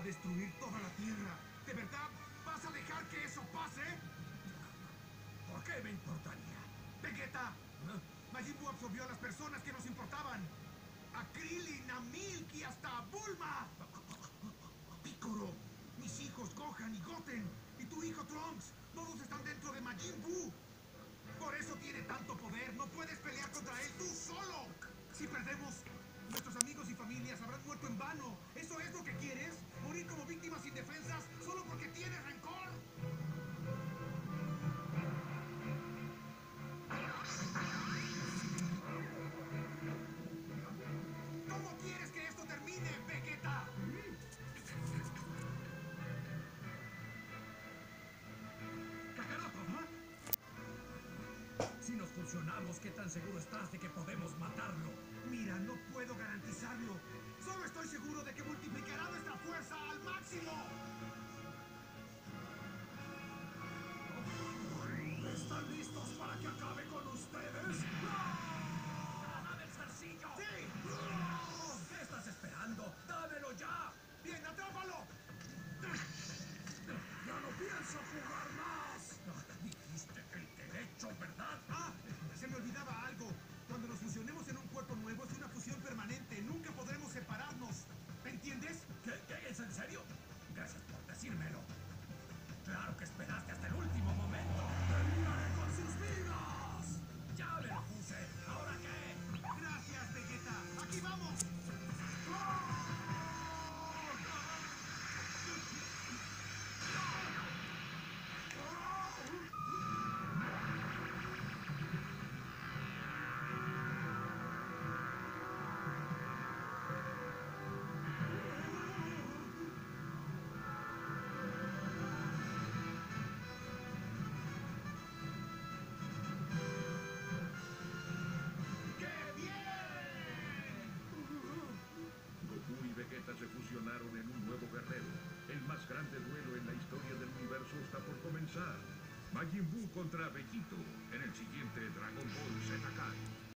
destruir toda la Tierra. ¿De verdad vas a dejar que eso pase? ¿Por qué me importaría? ¡Vegeta! Majin Buu absorbió a las personas que nos importaban. A Krillin, a Milk y hasta a Bulma. Piccolo, mis hijos Gohan y Goten, y tu hijo Trunks, todos están dentro de Majin Buu. Por eso tiene tanto poder. No puedes pelear contra él tú solo. Si perdemos, nuestros amigos y familias habrán muerto en vano. ¿Eso es lo que quieres? ¿Morir como víctimas indefensas solo porque tienes rencor? ¿Cómo quieres que esto termine, Vegeta? ¡Kakaroto! Si nos fusionamos, ¿qué tan seguro estás de que podemos matarlo? Mira, no puedo garantizarlo. Solo estoy seguro de que multiplicará nuestra fuerza al máximo. ¿Están listos para que acabe con ustedes? ¡Dame el zarcillo! ¡Sí! ¿Qué estás esperando? ¡Dámelo ya! ¡Bien, atrápalo! ¡Ya no pienso jugar más! Dijiste el derecho, ¿verdad? ¡Ah! Se me olvidaba algo. Cuando nos fusionemos en un cuerpo nuevo es una fusión permanente. Nunca podremos separarnos. ¿Me entiendes? ¿Qué? ¿Es en serio? Gracias por decírmelo. Claro que esperaste hasta el último momento. ¡Terminaré con sus vidas! ¡Ya me lo puse! ¿Ahora qué? Gracias, Vegeta. ¡Aquí vamos! ¡Qué bien! Goku y Vegeta se fusionaron en un nuevo guerrero. El más grande duelo en la historia del universo está por comenzar. Majin Buu contra Vegito en el siguiente Dragon Ball Z Kai.